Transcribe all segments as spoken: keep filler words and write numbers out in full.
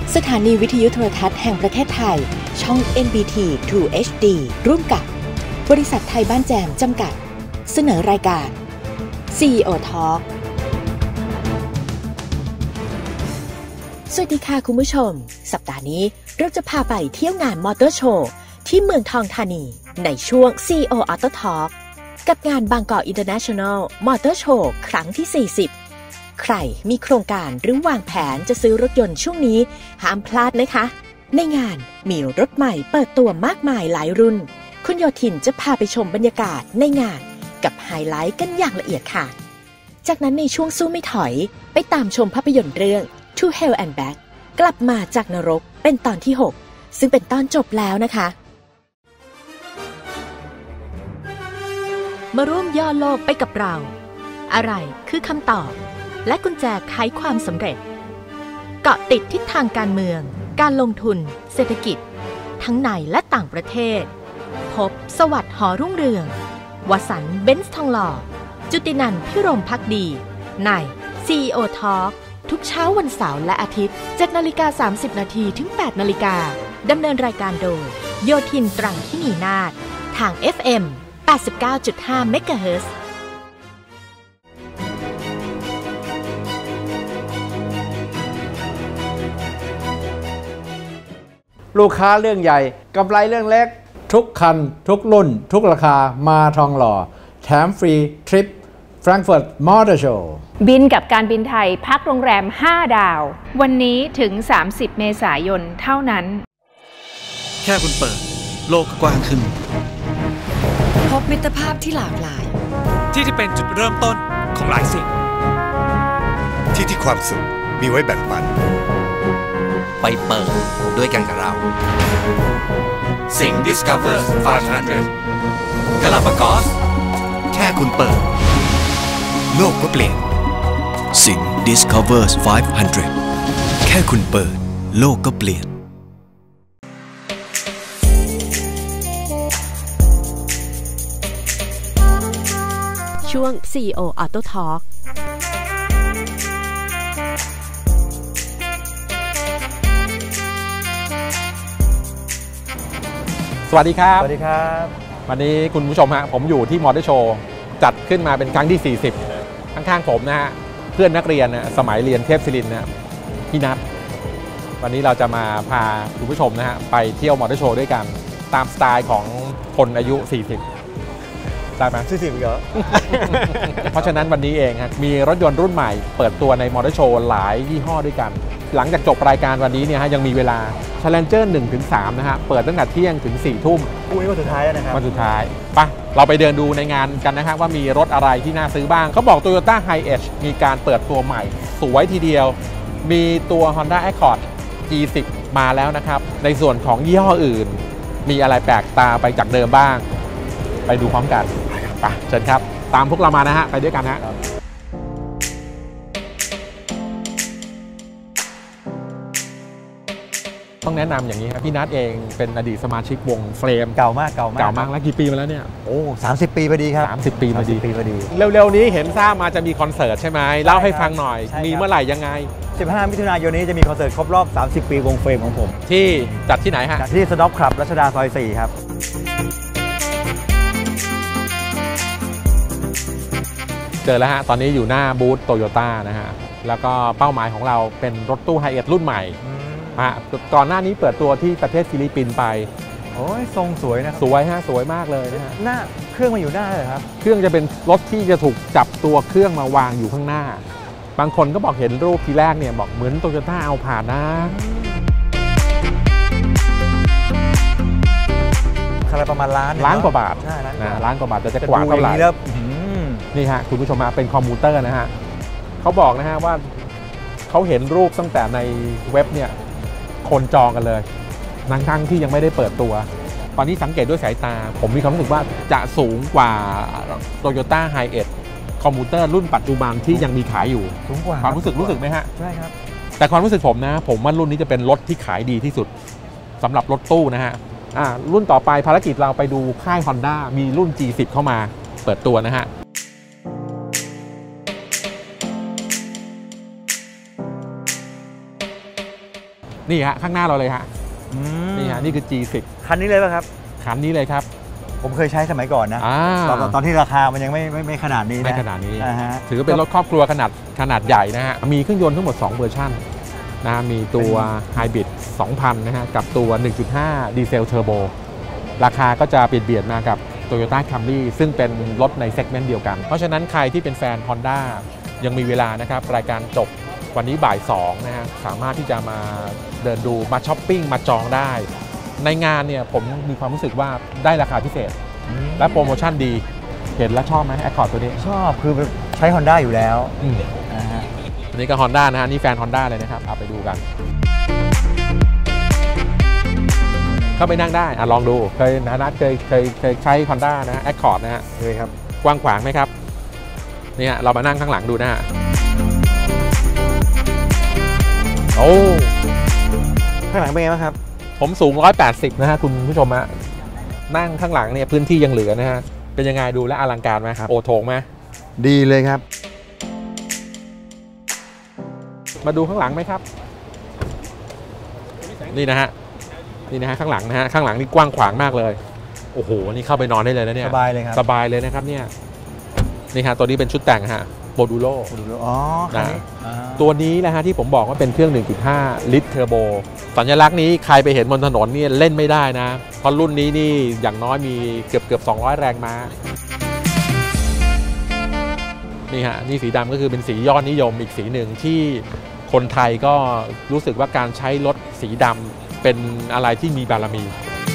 สถานีวิทยุโทรทัศน์แห่งประเทศไทยช่อง เอ็น บี ที ทู เอช ดี ร่วมกับบริษัทไทยบ้านแจมจำกัดเสนอรายการ ซี อี โอ Talk สวัสดีค่ะคุณผู้ชมสัปดาห์นี้เราจะพาไปเที่ยวงานมอเตอร์โชว์ที่เมืองทองธานีในช่วง ซี อี โอ Auto Talk กับงานบางกอก International Motor Show ครั้งที่ สี่สิบใครมีโครงการหรือวางแผนจะซื้อรถยนต์ช่วงนี้ห้ามพลาดนะคะในงานมีรถใหม่เปิดตัวมากมายหลายรุ่นคุณโยธินจะพาไปชมบรรยากาศในงานกับไฮไลท์กันอย่างละเอียดค่ะจากนั้นในช่วงสู้ไม่ถอยไปตามชมภาพยนตร์เรื่อง To Hell and Back กลับมาจากนรกเป็นตอนที่หกซึ่งเป็นตอนจบแล้วนะคะมาร่วมย่อโลกไปกับเราอะไรคือคำตอบและกุญแจไขความสำเร็จเกาะติดทิศทางการเมืองการลงทุนเศรษฐกิจทั้งในและต่างประเทศพบสวัสดิ์หอรุ่งเรืองวสันต์เบนซ์ทองหล่อจุตินันท์พิรมภักดีใน ซี อี โอ Talk ทุกเช้าวันเสาร์และอาทิตย์ เจ็ดนาฬิกาสามสิบนาทีถึง แปดนาฬิกาดำเนินรายการโดยโยธินตรังคินีนาถทาง เอฟ เอ็ม แปดสิบเก้าจุดห้า เมกะเฮิรตซ์ลูกค้าเรื่องใหญ่กำไรเรื่องเล็กทุกคันทุกรุ่นทุกราคามาทองหล่อแถมฟรีทริป Frankfurt Motor Show บินกับการบินไทยพักโรงแรมห้าดาววันนี้ถึงสามสิบเมษายนเท่านั้นแค่คุณเปิดโลกกว้างขึ้นพบมิตรภาพที่หลากหลายที่ที่เป็นจุดเริ่มต้นของหลายสิ่งที่ที่ความสุขมีไว้แบ่งปันไปเปิดด้วยกันกับเราสิง Discover ห้าร้อย กาลาปากอสแค่คุณเปิดโลกก็เปลี่ยนสิง Discover ห้าร้อย แค่คุณเปิดโลกก็เปลี่ยนช่วง ซี อี โอ Auto Talk สวัสดีครับสวัสดีครับวันนี้คุณผู้ชมฮะผมอยู่ที่มอเตอร์โชว์จัดขึ้นมาเป็นครั้งที่ สี่สิบ ข้างๆผมนะฮะเพื่อนนักเรียนนะสมัยเรียนเทพศิรินทร์นะพี่นัทวันนี้เราจะมาพาคุณผู้ชมนะฮะไปเที่ยวมอเตอร์โชว์ด้วยกันตามสไตล์ของคนอายุ สี่สิบได้ไหมสี่สิบเหรอเพราะฉะนั้นวันนี้เองฮะมีรถยนต์รุ่นใหม่เปิดตัวในมอเตอร์โชว์หลายยี่ห้อด้วยกันหลังจากจบรายการวันนี้เนี่ยฮะยังมีเวลา Challenger หนึ่งถึงสาม นะฮะเปิดตั้งแต่เที่ยงถึงสี่ทุ่มวันนี้วันสุดท้ายแล้วนะครับวันสุดท้ายไปเราไปเดินดูในงานกันนะฮะว่ามีรถอะไรที่น่าซื้อบ้างเขาบอก Toyota Hi-Ace มีการเปิดตัวใหม่สวยทีเดียวมีตัว Honda Accord จี สิบ มาแล้วนะครับในส่วนของยี่ห้ออื่นมีอะไรแปลกตาไปจากเดิมบ้างไปดูพร้อมกันไปเชิญครับตามพวกเรามานะฮะไปด้วยกันฮะต้องแนะนำอย่างนี้ครับพี่นัทเองเป็นอดีตสมาชิกวงเฟรมเก่ามากเก่ามากเก่ามากแล้วกี่ปีมาแล้วเนี่ยโอ้สามสิบปีพอดีครับสามสิบปีพอดีปีพอดีเร็วๆนี้เห็นทราบมาจะมีคอนเสิร์ตใช่ไหมเล่าให้ฟังหน่อยมีเมื่อไหร่ยังไงสิบห้ามิถุนายนนี้จะมีคอนเสิร์ตครบรอบสามสิบปีวงเฟรมของผมที่จัดที่ไหนฮะจัดที่สน็อปคลับรัชดาซอยสี่ครับเจอแล้วฮะตอนนี้อยู่หน้าบูธโตโยต้านะฮะแล้วก็เป้าหมายของเราเป็นรถตู้ไฮเอทรุ่นใหม่ฮะก่อนหน้านี้เปิดตัวที่ประเทศฟิลิปปินส์ไปโอ้ยทรงสวยนะสวยฮะสวยมากเลยนะฮะหน้าเครื่องมาอยู่หน้าเลยครับเครื่องจะเป็นรถที่จะถูกจับตัวเครื่องมาวางอยู่ข้างหน้าบางคนก็บอกเห็นรูปทีแรกเนี่ยบอกเหมือนโตโยต้าเอาผ่านนะอะไรประมาณล้านล้านกว่าบาทใช่ล้านนะล้านกว่าบาทจะจะกว่าเท่าไหร่นี่ฮะคุณผู้ชมมาเป็นคอมพิวเตอร์นะฮะเขาบอกนะฮะว่าเขาเห็นรูปตั้งแต่ในเว็บเนี่ยคนจองกันเลยทั้งๆที่ยังไม่ได้เปิดตัวตอนนี้สังเกตด้วยสายตาผมมีความรู้สึกว่าจะสูงกว่า Toyota Hi-Ace คอมพิวเตอร์รุ่นปัจจุบันที่ยังมีขายอยู่สูงกว่าความรู้สึกรู้สึกไหมฮะใช่ครับแต่ความรู้สึกผมนะผมว่ารุ่นนี้จะเป็นรถที่ขายดีที่สุดสำหรับรถตู้นะฮะอ่ารุ่นต่อไปภารกิจเราไปดูค่าย Honda มีรุ่น จี สิบ เข้ามาเปิดตัวนะฮะนี่ฮะข้างหน้าเราเลยฮะนี่ฮะนี่คือ จี สิบคันนี้เลยป่ะครับคันนี้เลยครับผมเคยใช้สมัยก่อนนะตอนตอนที่ราคามันยังไม่ไม่ไม่ขนาดนี้นะไม่ขนาดนี้ถือเป็นรถครอบครัวขนาดขนาดใหญ่นะฮะมีเครื่องยนต์ทั้งหมดสองเวอร์ชันนะมีตัวไฮบริด สองพัน นะฮะกับตัว หนึ่งจุดห้า ดีเซลเทอร์โบราคาก็จะเบียดเบียดมากับ Toyota Camry ซึ่งเป็นรถในเซกเมนต์เดียวกันเพราะฉะนั้นใครที่เป็นแฟน Honda ยังมีเวลานะครับรายการจบวันนี้บ่ายสองนะฮะสามารถที่จะมาเดินดูมาช้อปปิ้งมาจองได้ในงานเนี่ยผมมีความรู้สึกว่าได้ราคาพิเศษและโปรโมชั่นดีเห็นแล้วชอบไหม Accord ตัวนี้ชอบคือใช้ Honda อยู่แล้วนะฮะอันนี้ก็ Honda นะฮะนี่แฟน Honda เลยนะครับเอาไปดูกันเข้าไปนั่งได้อ่ะลองดูเคยนะนัทเคยเคยเคยใช้ Honda นะ Accord นะฮะเคยครับกว้างขวางไหมครับเนี่ยเรามานั่งข้างหลังดูนะฮะโอ้ข้างหลังเป็นไงบ้างครับผมสูงหนึ่งร้อยแปดสิบนะฮะคุณผู้ชมฮะนั่งข้างหลังเนี่ยพื้นที่ยังเหลือนะฮะเป็นยังไงดูแลอลังการไหมครับโอโถงไหมดีเลยครับมาดูข้างหลังไหมครับนี่นะฮะนี่นะฮะข้างหลังนะฮะข้างหลังนี่กว้างขวางมากเลยโอ้โหนี่เข้าไปนอนได้เลยนะเนี่ยสบายเลยครับสบายเลยนะครับเนี่ยนี่ฮะตัวนี้เป็นชุดแต่งฮะโมดูโลอ๋อนะตัวนี้นะฮะที่ผมบอกว่าเป็นเครื่อง หนึ่งจุดห้า ลิตรเทอร์โบสัญลักษณ์นี้ใครไปเห็นบนถนนนี่เล่นไม่ได้นะเพราะรุ่นนี้นี่อย่างน้อยมีเกือบเกือบสองร้อยแรงม้านี่ฮะนี่สีดำก็คือเป็นสียอดนิยมอีกสีหนึ่งที่คนไทยก็รู้สึกว่าการใช้รถสีดำเป็นอะไรที่มีบารมี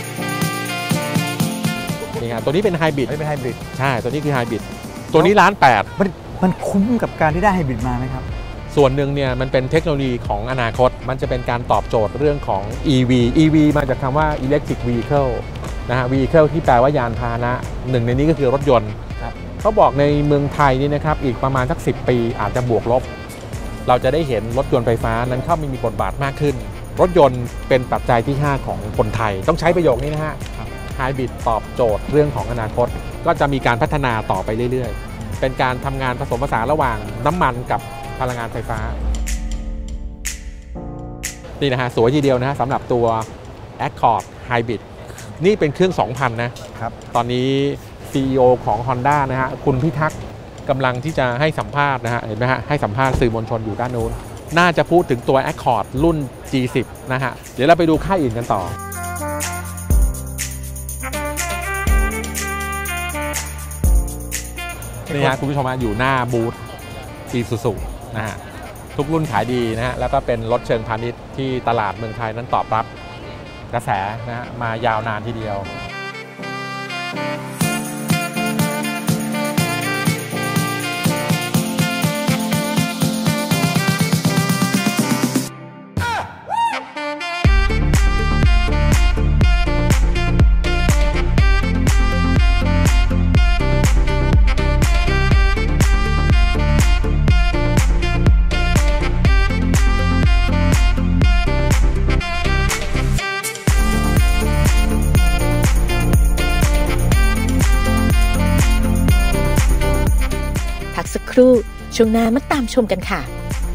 นี่ฮะตัวนี้เป็นไฮบริดเป็นไฮบริดใช่ตัวนี้คือไฮบริดตัวนี้ล้านแปดมันมันคุ้มกับการที่ได้ไฮบริดมาไหมครับส่วนหนึ่งเนี่ยมันเป็นเทคโนโลยีของอนาคตมันจะเป็นการตอบโจทย์เรื่องของ อี วี อี วี มาจากคำว่า Electric Vehicle นะฮะ Vehicle ที่แปลว่ายานพาหนะหนึ่งในนี้ก็คือรถยนต์เขาบอกในเมืองไทยนี่นะครับอีกประมาณสักสิบปีอาจจะบวกลบเราจะได้เห็นรถยนต์ไฟฟ้านั้นเข้ามีบทบาทมากขึ้นรถยนต์เป็นปัจจัยที่ห้าของคนไทยต้องใช้ประโยคนี้นะฮะไฮบริดตอบโจทย์เรื่องของอนาคตก็จะมีการพัฒนาต่อไปเรื่อยๆเป็นการทำงานผสมผสานระหว่างน้ำมันกับพลังงานไฟฟ้านี่นะฮะสวยทีเดียวนะฮะสำหรับตัว Accord Hybrid นี่เป็นเครื่อง สองพัน นะครับตอนนี้ ซี อี โอ ของ Honda นะฮะคุณพิทักษ์กำลังที่จะให้สัมภาษณ์นะฮะเห็นไหมฮะให้สัมภาษณ์สื่อมวลชนอยู่ด้านโน้นน่าจะพูดถึงตัว Accord รุ่น จี สิบ นะฮะเดี๋ยวเราไปดูค่ายอื่นกันต่อนี่ฮะคุณผู้ชมอยู่หน้าบูธIsuzuนะฮะทุกรุ่นขายดีนะฮะแล้วก็เป็นรถเชิงพาณิชย์ที่ตลาดเมืองไทยนั้นตอบรับกระแสนะฮะมายาวนานทีเดียวสักครู่ช่วงหน้ามาตามชมกันค่ะ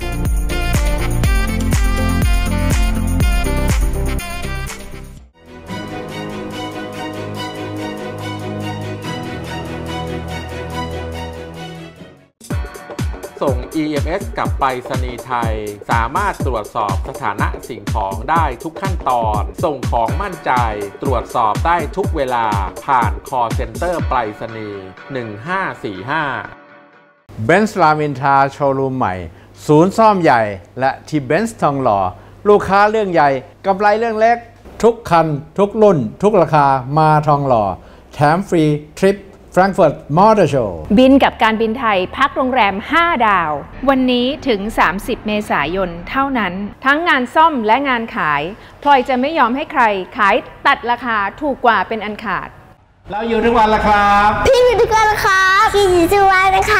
ส่ง อี เอ็ม เอส กับไปรษณีย์ไทยสามารถตรวจสอบสถานะสิ่งของได้ทุกขั้นตอนส่งของมั่นใจตรวจสอบได้ทุกเวลาผ่าน call center ไปรษณีย์หนึ่งห้าสี่ห้าเบนซ์ รามอินทราโชว์รูมใหม่ศูนย์ซ่อมใหญ่และที่เบนซ์ทองหล่อลูกค้าเรื่องใหญ่กำไรเรื่องเล็กทุกคันทุกรุ่นทุกราคามาทองหล่อแถมฟรีทริป Frankfurt Motor Show บินกับการบินไทยพักโรงแรมห้าดาววันนี้ถึงสามสิบเมษายนเท่านั้นทั้งงานซ่อมและงานขายพลอยจะไม่ยอมให้ใครขายตัดราคาถูกกว่าเป็นอันขาดเราอยู่ทุกวันละครับพี่อยู่ทุกวันละครับพี่อยู่ทุกวันนะคะ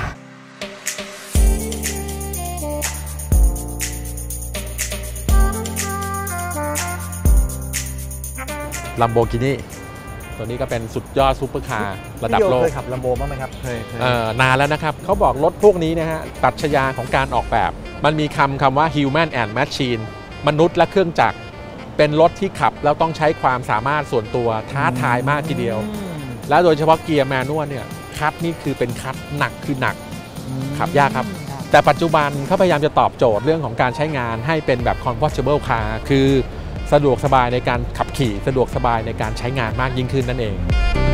Lamborghini ตัวนี้ก็เป็นสุดยอดซุปเปอร์คาร์ระดับโลกเคยขับ Lambo บ้างไหมครับเคยเอ่อนานแล้วนะครับเขาบอกรถพวกนี้นะฮะปรัชญาของการออกแบบมันมีคำคำว่า human and machine มนุษย์และเครื่องจักรเป็นรถที่ขับแล้วต้องใช้ความสามารถส่วนตัวท้าทายมากทีเดียวและโดยเฉพาะเกียร์แมนนวลเนี่ยคัดนี่คือเป็นคัดหนักคือหนักขับยากครับแต่ปัจจุบันเขาพยายามจะตอบโจทย์เรื่องของการใช้งานให้เป็นแบบ comfortable car คือสะดวกสบายในการขับขี่สะดวกสบายในการใช้งานมากยิ่งขึ้นนั่นเอง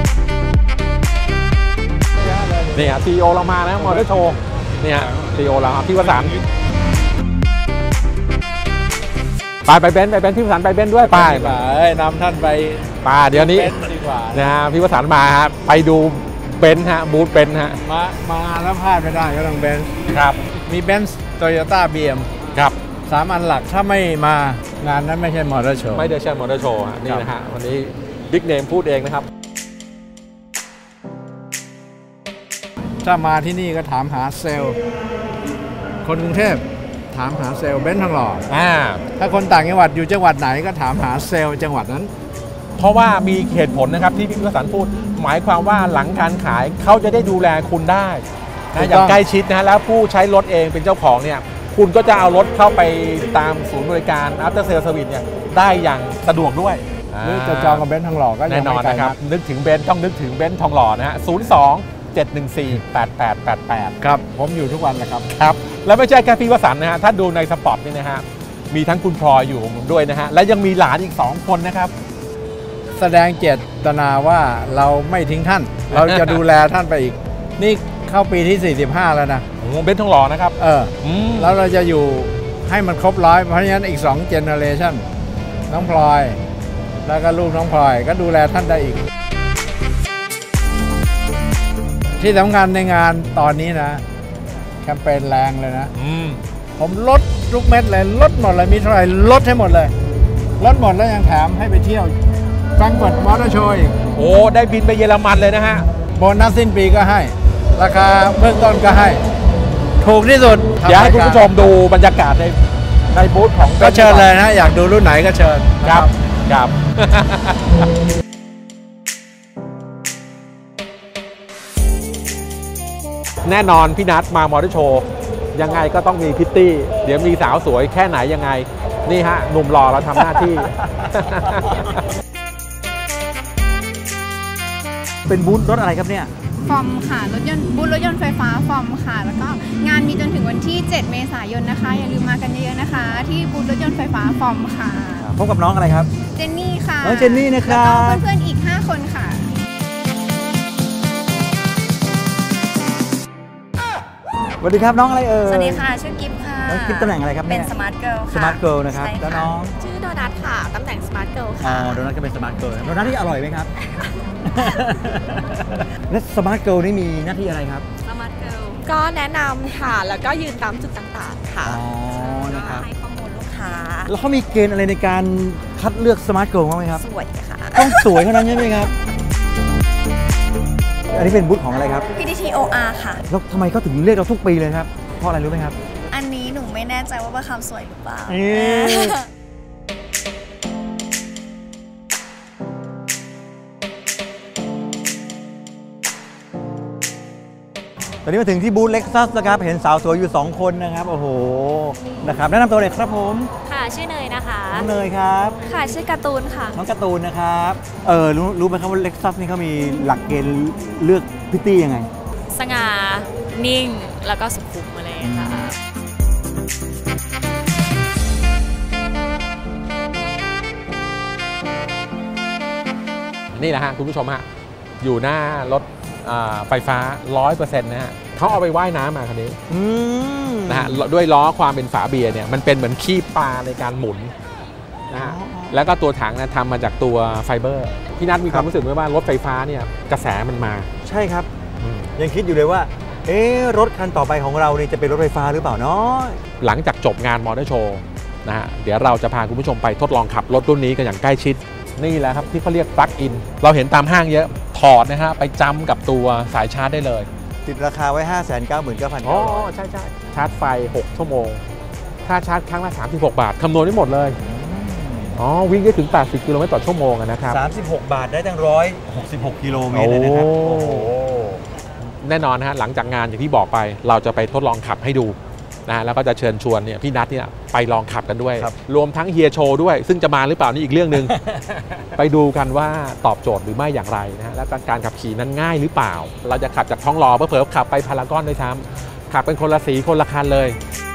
นี่ฮะ ซี อี โอ เรามานะมอเตอร์โชว์นี่ฮะ ซี อี โอ เราครับพี่วสันต์ไปไปเบนซ์ไปเบนซ์พี่วสันต์ไปเบนซ์ด้วยไปไปนำท่านไปป่าเดี๋ยวนี้นะฮะพี่วสันต์มาฮะไปดูเบนซ์ฮะบูธเบนซ์ฮะมามาแล้วพลาดไม่ได้ก็ต้องเบนซ์ครับมีเบนซ์โตโยต้าบีเอ็มครับสามอันหลักถ้าไม่มางานนั้นไม่ใช่มอเตอร์โชว์ไม่ได้ใช่มอเตอร์โชว์ฮะนี่นะฮะวันนี้บิ๊กเนมพูดเองนะครับถ้ามาที่นี่ก็ถามหาเซลล์คนกรุงเทพถามหาเซลล์เบนซ์ทองหล่ออ่าถ้าคนต่างจังหวัดอยู่จังหวัดไหนก็ถามหาเซลล์จังหวัดนั้นเพราะว่ามีเหตุผลนะครับที่พี่วสันต์พูดหมายความว่าหลังการขายเขาจะได้ดูแลคุณได้นะอย่างใกล้ชิดนะแล้วผู้ใช้รถเองเป็นเจ้าของเนี่ยคุณก็จะเอารถเข้าไปตามศูนย์บริการ After Sales Service เนี่ยได้อย่างสะดวกด้วยหรือจะจองกับเบนซ์ทองหล่อก็แน่นอนนะครับนึกถึงเบนซ์ต้องนึกถึงเบนซ์ทองหล่อนะฮะศูนย์ สอง เจ็ด หนึ่ง สี่ แปด แปด แปด แปดครับผมอยู่ทุกวันเลยครับครับแล้วไม่ใช่แค่พี่วสันต์นะฮะถ้าดูในสปอตนี่นะฮะมีทั้งคุณพลอยอยู่ด้วยนะฮะและยังมีหลานอีกสองคนนะครับแสดงเจตนาว่าเราไม่ทิ้งท่านเราจะดูแลท่านไปอีกนี่เข้าปีที่สี่สิบห้าแล้วนะโอ้เบนซ์ทองหล่อนะครับเออแล้วเราจะอยู่ให้มันครบร้อยเพราะฉะนั้นอีกสองเจเนอเรชั่นน้องพลอยแล้วก็ลูกน้องพลอยก็ดูแลท่านได้อีกที่สำคัญในงานตอนนี้นะแคมเปญแรงเลยนะผมลดทุกเม็ดเลยลดหมดเลยมีเท่าไหร่ลดให้หมดเลยลดหมดแล้วยังแถมให้ไปเที่ยวแฟรงก์เฟิร์ตมอเตอร์โชว์อีกโอ้ได้บินไปเยอรมันเลยนะฮะโบนัสสิ้นปีก็ให้ราคาเบื้องต้นก็ให้ถูกที่สุดเดี๋ยวให้คุณผู้ชมดูบรรยากาศในในบูธของก็เชิญเลยนะอยากดูรุ่นไหนก็เชิญครับครับแน่นอนพี่นัทมามอเตอร์โชว์ยังไงก็ต้องมีพิตตี้เดี๋ยวมีสาวสวยแค่ไหนยังไงนี่ฮะหนุ่มหล่อเราทำหน้าที่เป็นบูธรถอะไรครับเนี่ยฟอร์มค่ะรถยนต์บูธรถยนต์ไฟฟ้าฟอร์มค่ะแล้วก็งานมีจนถึงวันที่เจ็ดเมษายนนะคะอย่าลืมมากันเยอะๆนะคะที่บูธรถยนต์ไฟฟ้าฟอร์มค่ะพบกับน้องอะไรครับเจนนี่ค่ะน้องเจนนี่นะครับแล้วก็เพื่อนๆอีกห้าคนค่ะสวัสดีครับน้องอะไรเอ่ยสวัสดีค่ะชื่อกิฟค่ะน้องกิฟตำแหน่งอะไรครับเป็นสมาร์ทเกิร์ลค่ะสมาร์ทเกิร์ลนะครับแล้วน้องชื่อโดนัทค่ะตำแหน่งสมาร์ทเกิร์ลค่ะอ๋อโดนัทก็เป็นสมาร์ทเกิร์ลโดนัทที่อร่อยไหมครับและสมาร์ทเกิร์ลนี่มีหน้าที่อะไรครับสมาร์ทเกิร์ลก็แนะนำค่ะแล้วก็ยืนตามจุดต่างๆค่ะอ๋อนะครับให้ข้อมูลลูกค้าแล้วเขามีเกณฑ์อะไรในการคัดเลือกสมาร์ทเกิร์ลบ้างไหมครับสวยค่ะต้องสวยเท่านั้นใช่ไหมครับอันนี้เป็นบูธของอะไรครับพี ที ที โอ อาร์ ค่ะแล้วทำไมเขาถึงเรียกเราทุกปีเลยครับเพราะอะไรรู้ไหมครับอันนี้หนูไม่แน่ใจว่าเป็นคำสวยหรือเปล่าตอนนี้มาถึงที่บูธ Lexus นะครับเห็นสาวสวยอยู่สองคนนะครับโอ้โหนะครับแนะนำตัวเลยครับผมค่ะชื่อเนยนะคะน้องเนยครับค่ะชื่อการ์ตูนค่ะน้องการ์ตูนนะครับเออรู้รู้ไหมครับว่า Lexus นี่เขามีหลักเกณฑ์เลือกพิตตี้ยังไงสง่านิ่งแล้วก็สุขุมอะไรค่ะนี่แหละฮะคุณผู้ชมฮะอยู่หน้ารถไฟฟ้า ร้อยเปอร์เซ็นต์ นะฮะเขาเอาไปว่ายน้ำมาคันนี้นะฮะด้วยล้อความเป็นฝาเบียร์เนี่ยมันเป็นเหมือนขี้ปลาในการหมุนนะฮะแล้วก็ตัวถังนะทำมาจากตัวไฟเบอร์พี่นัทมีความรู้สึกไหมว่ารถไฟฟ้าเนี่ยกระแสมันมาใช่ครับยังคิดอยู่เลยว่าเอ๊ะรถคันต่อไปของเรานี่จะเป็นรถไฟฟ้าหรือเปล่าเนาะหลังจากจบงานมอเตอร์โชว์นะฮะเดี๋ยวเราจะพาคุณผู้ชมไปทดลองขับรถรุ่นนี้กันอย่างใกล้ชิดนี่แหละครับที่เขาเรียกปลั๊กอินเราเห็นตามห้างเยอะถอดนะฮะไปจำกับตัวสายชาร์จได้เลยติดราคาไว้ ห้าแสนเก้าหมื่นเก้าพันอ๋อใช่ใช่ชาร์จไฟหกชั่วโมงค่าชาร์จครั้งละสามสิบหกบาทคำนวณได้หมดเลยอ๋อวิ่งได้ถึงแปดสิบกิโลเมตรต่อชั่วโมงนะครับสามสิบหกบาทได้ตั้งหนึ่งร้อยหกสิบหกกิโลเมตรเลยนะครับโอ้โหแน่นอนนะฮะหลังจากงานอย่างที่บอกไปเราจะไปทดลองขับให้ดูนะฮะแล้วก็จะเชิญชวนเนี่ยพี่นัทเนี่ยไปลองขับกันด้วยรวมทั้งเฮียโชว์ด้วยซึ่งจะมาหรือเปล่านี่อีกเรื่องหนึ่ง ไปดูกันว่าตอบโจทย์หรือไม่อย่างไรนะฮะและการขับขี่นั้นง่ายหรือเปล่าเราจะขับจากท้องรอเพื่อขับไปพารากอนด้วยซ้ำขับเป็นคนละสีคนละคันเลย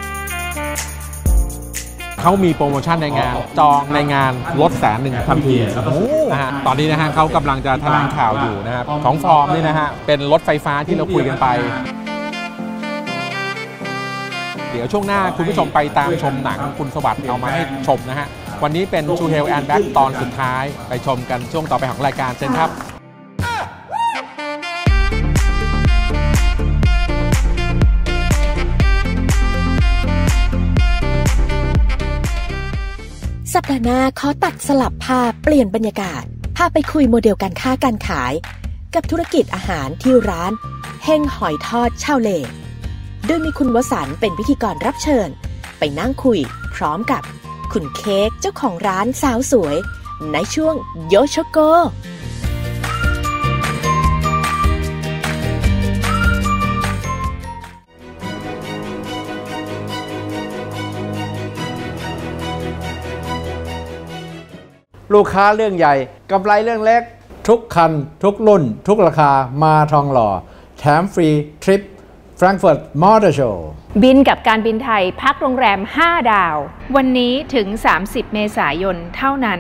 เขามีโปรโมชั่นในงานจองในงานลดแสนหนึ่งทันทีนะฮะตอนนี้นะฮะเขากำลังจะแถลงข่าวอยู่นะครับของฟอร์มนี่นะฮะเป็นรถไฟฟ้าที่เราคุยกันไปเดี๋ยวช่วงหน้าคุณผู้ชมไปตามชมหนังคุณสวัสดิ์เอามาให้ชมนะฮะวันนี้เป็น To Hell and Back ตอนสุดท้ายไปชมกันช่วงต่อไปของรายการเชิญครับสัปดาห์หน้าขอตัดสลับภาพเปลี่ยนบรรยากาศพาไปคุยโมเดลการค้าการขายกับธุรกิจอาหารที่ร้านเฮงหอยทอดชาวเลโดยมีคุณวสันต์เป็นพิธีกรรับเชิญไปนั่งคุยพร้อมกับคุณเค้กเจ้าของร้านสาวสวยในช่วงโยโชโกลูกค้าเรื่องใหญ่กำไรเรื่องเล็กทุกคันทุกรุ่นทุกราคามาทองหล่อแถมฟรีทริป Frankfurt Motor Show บินกับการบินไทยพักโรงแรมห้าดาววันนี้ถึงสามสิบเมษายนเท่านั้น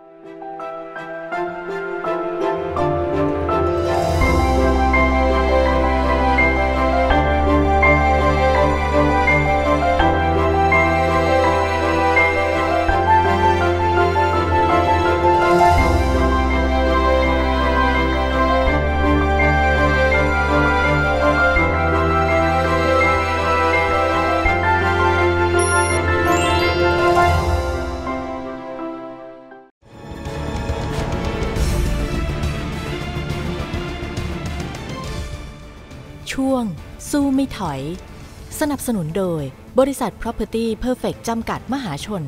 ช่วงสู้ไม่ถอยสนับสนุนโดยบริษัท Property Perfect จำกัดมหาชน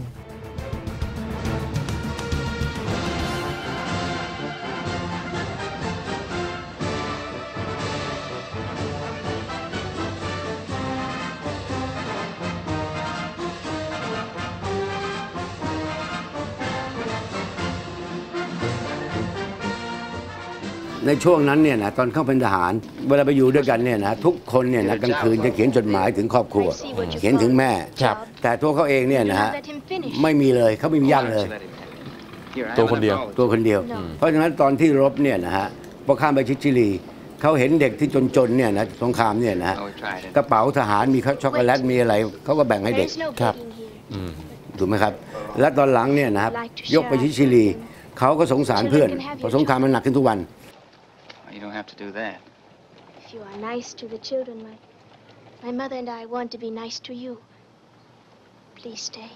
ในช่วงนั้นเนี่ยนะตอนเข้าเป็นทหารเวลาไปอยู่ด้วยกันเนี่ยนะทุกคนเนี่ยนะกลางคืนจะเขียนจดหมายถึงครอบครัวเขียนถึงแม่แต่ตัวเขาเองเนี่ยนะฮะไม่มีเลยเขาไม่มีญาติเลยตัวคนเดียวตัวคนเดียวเพราะฉะนั้นตอนที่รบเนี่ยนะฮะพอข้ามไปชิชิลีเขาเห็นเด็กที่จนๆเนี่ยนะสงครามเนี่ยนะกระเป๋าทหารมีช็อกโกแลตมีอะไรเขาก็แบ่งให้เด็กครับถูกไหมครับและตอนหลังเนี่ยนะครับยกไปชิชิลีเขาก็สงสารเพื่อนพอสงครามมันหนักขึ้นทุกวัน You don't have to do that. If you are nice to the children, my, my mother and I want to be nice to you. Please stay.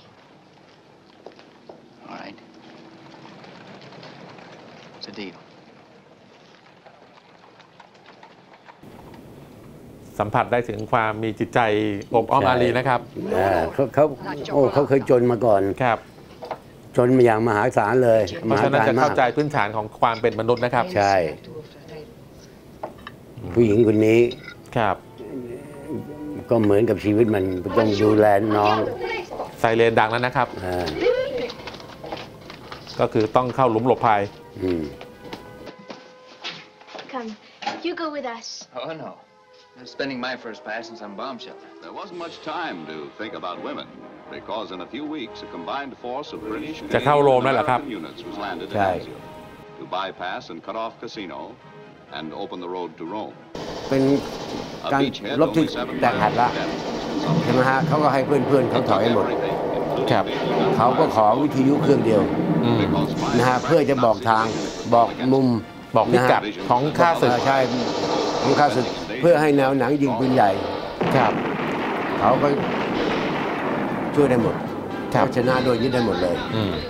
All right. It's a deal. สัมผัสได้ถึงความมีจิตใจอบอ้อมอารีนะครับเขาเขาโอ้เขาเคยจนมาก่อนครับจนมาอย่างมหาศาลเลยเพราะฉะนั้นจะเข้าใจพื้นฐานของความเป็นมนุษย์นะครับใช่ผู้หญิงคนนี้ครับก็เหมือนกับชีวิตมันต้องดูแลน้องไซเรนดังแล้วนะครับก็คือต้องเข้าหลุมหลบภัย Come, you go with us. Oh no, I'm spending my first pass in some bomb shelter. There wasn't much time to think about women because in a few weeks a combined force of British and American units was landed in Anzio to bypass and cut off Casino.And open the road to Rome. เป็นการรบที่แตกหักละใช่ไหมฮะเขาก็ให้เพื่อนๆเขาถอยหมดครับเขาก็ขอวิทยุเครื่องเดียวนะฮะเพื่อจะบอกทางบอกมุมบอกพิกัดของข้าศึกใช่ของข้าศึกเพื่อให้แนวหนังยิงปืนใหญ่ครับเขาก็ช่วยได้หมดเขาชนะโดยยึดได้หมดเลย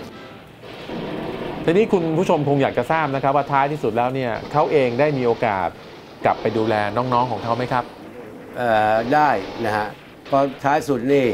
ทีนี้คุณผู้ชมคงอยากจะทราบนะครับว่าท้ายที่สุดแล้วเนี่ยเขาเองได้มีโอกาสกลับไปดูแลน้องๆของเขาไหมครับเอ่อได้นะฮะพอท้ายสุดนี่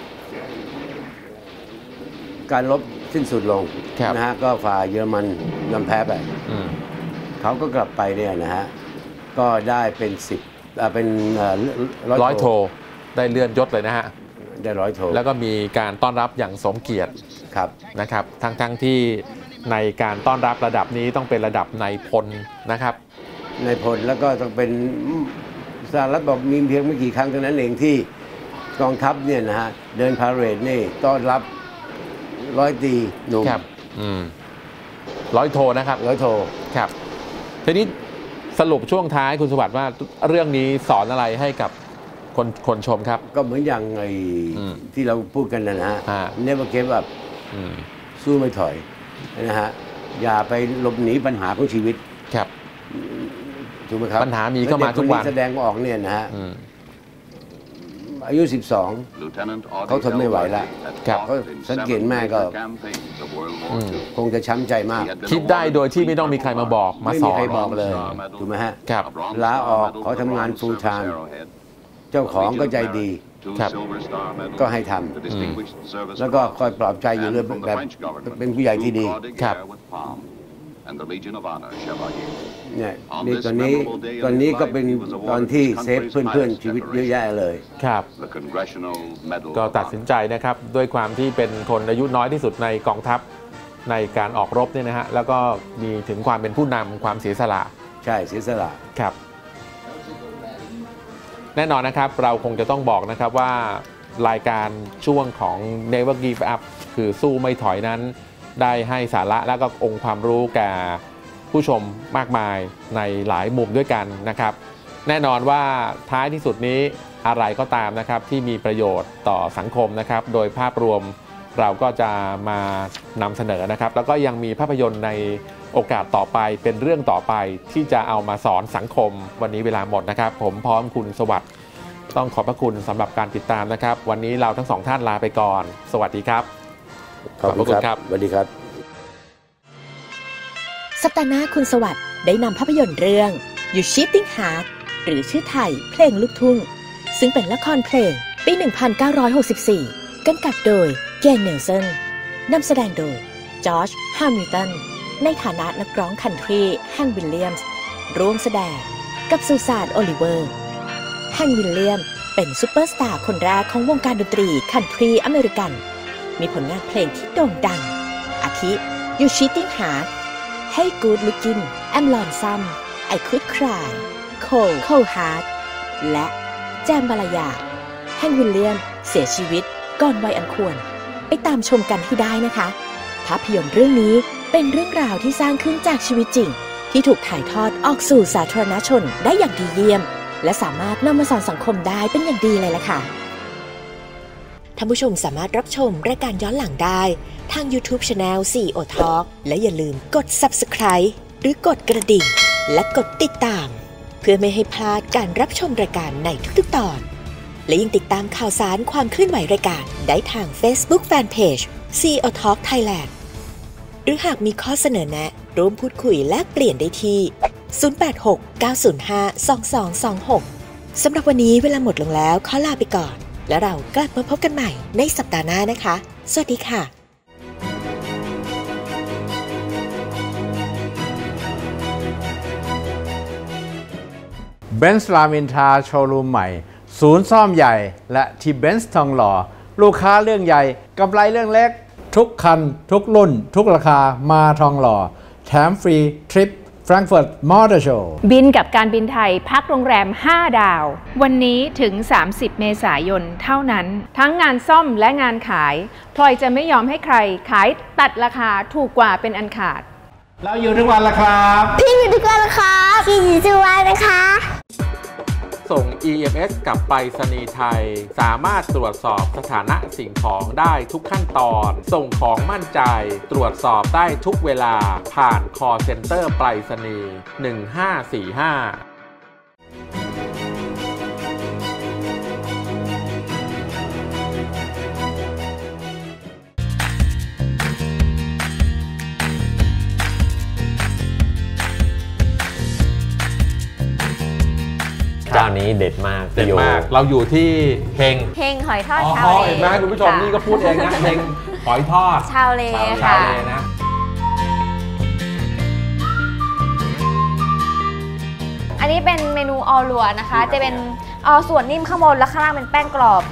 การรบสิ้นสุดลงนะฮะก็ฝ่ายเยอรมันยอมแพ้ไปเขาก็กลับไปเนี่ยนะฮะก็ได้เป็นสิบเป็นร้อยโทได้เลื่อนยศเลยนะฮะได้ร้อยโทแล้วก็มีการต้อนรับอย่างสมเกียรติครับนะครับทั้งทั้งที่ในการต้อนรับระดับนี้ต้องเป็นระดับนายพลนะครับนายพลแล้วก็ต้องเป็นสหรัฐบอกมีเพียงไม่กี่ครั้งเท่านั้นเองที่กองทัพเนี่ยนะฮะเดินพาเหรดนี่ต้อนรับร้อยตรีหนุ่มครับร้อยโทนะครับร้อยโทครับทีนี้สรุปช่วงท้ายคุณสวัสดิ์ว่าเรื่องนี้สอนอะไรให้กับคนคนชมครับก็เหมือนอย่างไอ้ที่เราพูดกันนะฮะ never give up สู้ไม่ถอยนะฮะอย่าไปหลบหนีปัญหาของชีวิตครับถูกไหมครับปัญหามีเข้ามาทุกวันแสดงออกเนี่ยนะฮะอายุสิบสองเขาทนไม่ไหวแล้วเขาสังเกตแม่ก็คงจะช้ำใจมากคิดได้โดยที่ไม่ต้องมีใครมาบอกมาสอนไม่มีใครบอกเลยถูกไหมฮะครับลาออกเขาทำงาน full time เจ้าของก็ใจดีก็ให้ทำแล้วก็คอยปลอบใจอยู่เรื่อยแบบเป็นผู้ใหญ่ที่ดีครับเนี่ยนี่ตอนนี้ตอนนี้ก็เป็นตอนที่เซฟเพื่อนๆชีวิตเยอะแยะเลยครับก็ตัดสินใจนะครับด้วยความที่เป็นคนอายุน้อยที่สุดในกองทัพในการออกรบเนี่ยนะฮะแล้วก็มีถึงความเป็นผู้นำความเสียสละใช่เสียสละครับแน่นอนนะครับเราคงจะต้องบอกนะครับว่ารายการช่วงของ Never Give Up คือสู้ไม่ถอยนั้นได้ให้สาระและก็องค์ความรู้แก่ผู้ชมมากมายในหลายมุมด้วยกันนะครับแน่นอนว่าท้ายที่สุดนี้อะไรก็ตามนะครับที่มีประโยชน์ต่อสังคมนะครับโดยภาพรวมเราก็จะมานำเสนอนะครับแล้วก็ยังมีภาพยนตร์ในโอกาสต่อไปเป็นเรื่องต่อไปที่จะเอามาสอนสังคมวันนี้เวลาหมดนะครับผมพร้อมคุณสวัสดิ์ต้องขอบพระคุณสำหรับการติดตามนะครับวันนี้เราทั้งสองท่านลาไปก่อนสวัสดีครับขอบคุณครับสวัสดีครับสัปดาห์หน้าคุณสวัสดิ์ได้นำภาพยนตร์เรื่อง You Shifting Heart หรือชื่อไทยเพลงลูกทุ่งซึ่งเป็นละครเพลงปี หนึ่งพันเก้าร้อยหกสิบสี่ กำกับโดยเกน เนลสันนำแสดงโดยจอร์จ แฮมิลตันในฐานะนักร้องคันทรีแฮงค์ วิลเลียมส์ร่วมแสดงกับซูซาน โอลิเวอร์แฮงค์ วิลเลียมเป็นซูเปอร์สตาร์คนแรกของวงการดนตรีคันทรีอเมริกันมีผลงานเพลงที่โด่งดังอาทิ You Shifting Heart Hey Good Looking I'm Lonesome I Could Cry Cold Cold Heart และแจมบาลายาแฮงค์ วิลเลียมเสียชีวิตก่อนวัยอันควรไปตามชมกันให้ได้นะคะภาพยนตร์เรื่องนี้เป็นเรื่องราวที่สร้างขึ้นจากชีวิตจริงที่ถูกถ่ายทอดออกสู่สาธารณชนได้อย่างดีเยี่ยมและสามารถนำมาสอนสังคมได้เป็นอย่างดีเลยล่ะค่ะท่านผู้ชมสามารถรับชมรายการย้อนหลังได้ทาง YouTube Channel ซี อี โอ Talk และอย่าลืมกด Subscribe หรือกดกระดิ่งและกดติดตามเพื่อไม่ให้พลาดการรับชมรายการในทุกๆตอนและยังติดตามข่าวสารความเคลื่อนไหวรายการได้ทาง Facebook Fanpage ซี อี โอ Talk Thailand หรือหากมีข้อเสนอแนะร่วมพูดคุยแลกเปลี่ยนได้ที่ ศูนย์ แปด หก เก้า ศูนย์ ห้า สอง สอง สอง หก สำหรับวันนี้เวลาหมดลงแล้วขอลาไปก่อนแล้วเรากลับมาพบกันใหม่ในสัปดาห์หน้านะคะสวัสดีค่ะเบนซ์รามอินทราโชว์รูมใหม่ศูนย์ซ่อมใหญ่และที่เบนซ์ทองหล่อลูกค้าเรื่องใหญ่กำไรเรื่องเล็กทุกคันทุกรุ่นทุกราคามาทองหล่อแถมฟรีทริปFrankfurt Motor Show บินกับการบินไทยพักโรงแรมห้าดาววันนี้ถึงสามสิบเมษายนเท่านั้นทั้งงานซ่อมและงานขายพลอยจะไม่ยอมให้ใครขายตัดราคาถูกกว่าเป็นอันขาดเราอยู่ทุกวันละครับพี่อยู่ทุกวันละครับพี่อยู่ทุกวันนะคะส่ง อี เอ็ม เอส กับไปรษณีย์ไทยสามารถตรวจสอบสถานะสิ่งของได้ทุกขั้นตอนส่งของมั่นใจตรวจสอบได้ทุกเวลาผ่าน call center ไปรษณีย์หนึ่งห้าสี่ห้าเจ้านี้เด็ดมากเด็ดมากเราอยู่ที่เฮงเฮงหอยทอดชาวเลเห็นไหมคุณผู้ชมนี่ก็พูดเองนะเฮงหอยทอดชาวเลค่ะนะอันนี้เป็นเมนูออลัวนะคะจะเป็นออส่วนนิ่มข้างบนและข้างล่างเป็นแป้งกรอบ